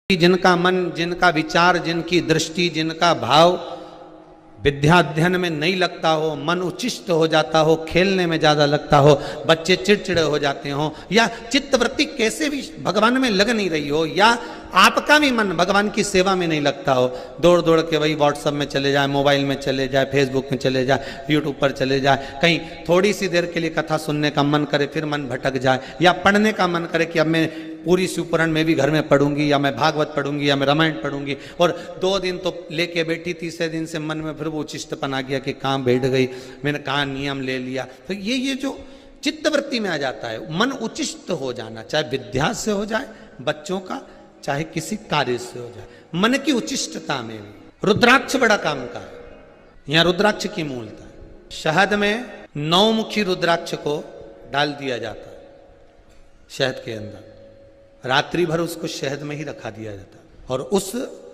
जिनका मन, जिनका विचार, जिनकी दृष्टि, जिनका भाव विद्या अध्ययन में नहीं लगता हो, मन उच्चिष्ट हो जाता हो, खेलने में ज्यादा लगता हो, बच्चे चिड़चिड़े हो जाते हो, या चित्तवृत्ति कैसे भी भगवान में लग नहीं रही हो, या आपका भी मन भगवान की सेवा में नहीं लगता हो, दौड़ दौड़ के वही व्हाट्सएप में चले जाए, मोबाइल में चले जाए, फेसबुक में चले जाए, यूट्यूब पर चले जाए, कहीं थोड़ी सी देर के लिए कथा सुनने का मन करे फिर मन भटक जाए, या पढ़ने का मन करे कि अब मैं पूरी शिवपुराण में भी घर में पढ़ूंगी, या मैं भागवत पढ़ूंगी, या मैं रामायण पढ़ूंगी, और 2 दिन तो लेके बैठी, तीसरे दिन से मन में फिर वो उचिष्टपन आ गया कि कहाँ बैठ गई, मैंने कहाँ नियम ले लिया। तो ये जो चित्तवृत्ति में आ जाता है, मन उचिष्ट हो जाना, चाहे विद्या से हो जाए बच्चों का, चाहे किसी कार्य से हो जाए, मन की उचिष्टता में भी रुद्राक्ष बड़ा काम का है। यहाँ रुद्राक्ष की मूलता, शहद में 9 मुखी रुद्राक्ष को डाल दिया जाता है शहद के अंदर, रात्रि भर उसको शहद में ही रखा दिया जाता, और उस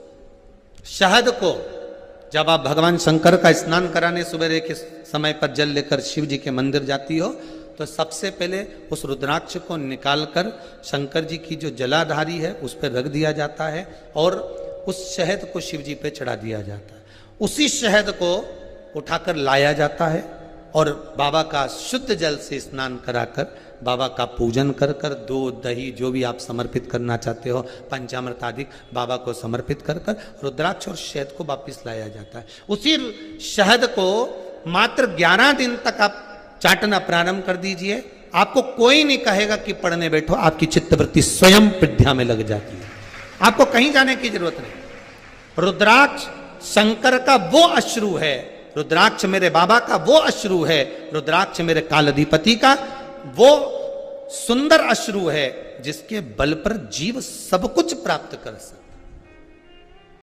शहद को जब आप भगवान शंकर का स्नान कराने सवेरे के समय पर जल लेकर शिव जी के मंदिर जाती हो, तो सबसे पहले उस रुद्राक्ष को निकालकर शंकर जी की जो जलाधारी है उस पर रख दिया जाता है, और उस शहद को शिव जी पे चढ़ा दिया जाता है। उसी शहद को उठाकर लाया जाता है और बाबा का शुद्ध जल से स्नान कराकर बाबा का पूजन कर कर, दूध दही जो भी आप समर्पित करना चाहते हो, पंचामृत आदि बाबा को समर्पित कर कर रुद्राक्ष और शहद को वापिस लाया जाता है। उसी शहद को मात्र 11 दिन तक आप चाटना प्रारंभ कर दीजिए, आपको कोई नहीं कहेगा कि पढ़ने बैठो, आपकी चित्तवृत्ति स्वयं विद्या में लग जाती है, आपको कहीं जाने की जरूरत नहीं। रुद्राक्ष शंकर का वो अश्रु है, रुद्राक्ष मेरे बाबा का वो अश्रु है, रुद्राक्ष मेरे कालाधिपति का वो सुंदर अश्रु है जिसके बल पर जीव सब कुछ प्राप्त कर सकता है।